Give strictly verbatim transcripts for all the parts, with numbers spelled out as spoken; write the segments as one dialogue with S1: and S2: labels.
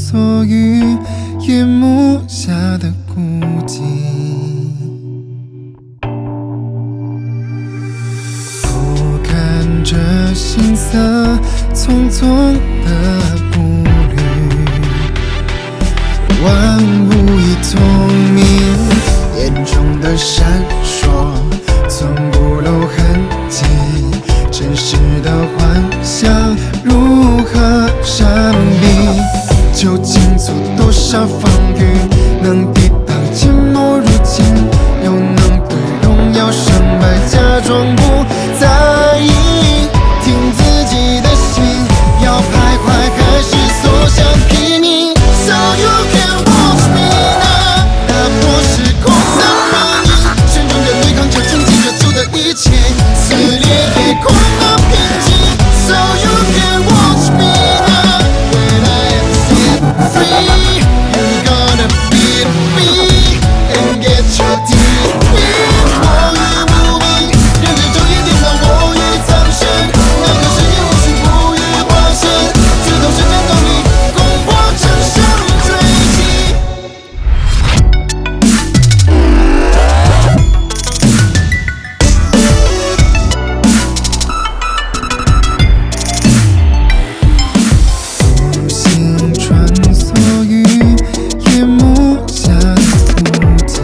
S1: 所欲夜幕下的孤寂。我看着星色匆匆的步履，万物已透明，眼中的闪烁从不露痕迹。真实的幻想如何闪避？究竟做多少风雨，能抵挡寂寞如今？又能对荣耀胜败假装不在意？听自己的心，要徘徊还是所向披靡 ？So you can watch me now， 打破时空的封印，旋转着对抗着冲击着旧的一切，撕裂夜空的平静。So you can watch me now when I am set free. You gotta beat me and get your defeat. 我与无名，任着昼夜颠倒，我与苍生。那个誓言无需不语化身，自动生战斗力，攻破乘胜追击。无心穿梭于夜幕下的孤寂。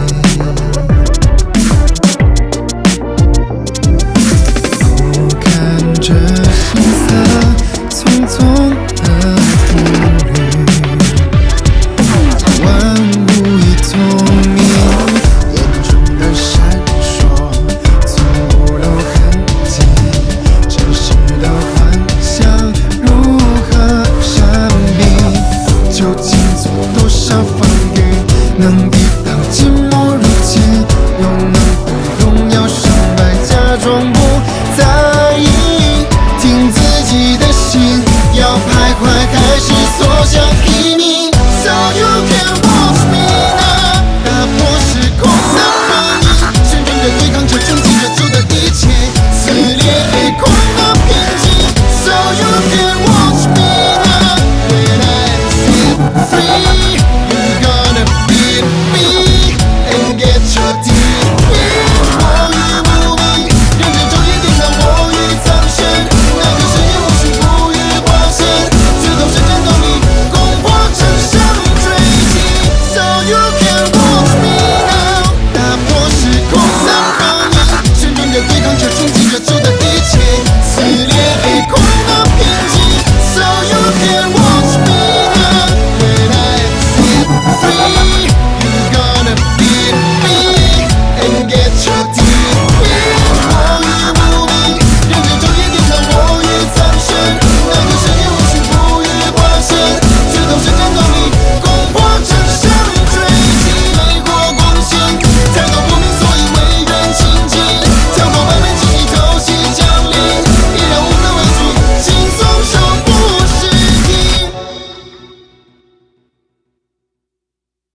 S1: 我看着星色匆匆的步履，万物已透明，眼中的闪烁从不露痕迹。真实的幻想如何闪避？究竟做多少风雨，能